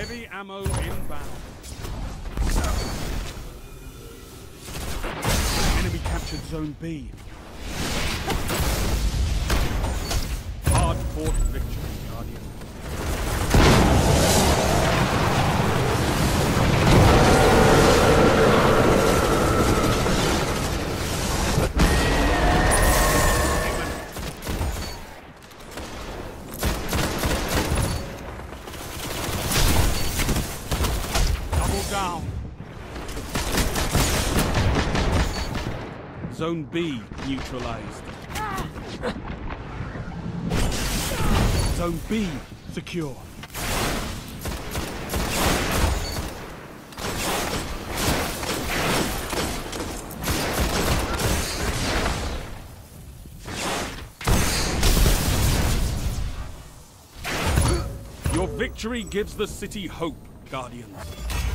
Heavy ammo inbound. Enemy captured Zone B. Hard-fought victory, Guardian. Down. Zone B neutralized. Zone B secure. Your victory gives the city hope, Guardians.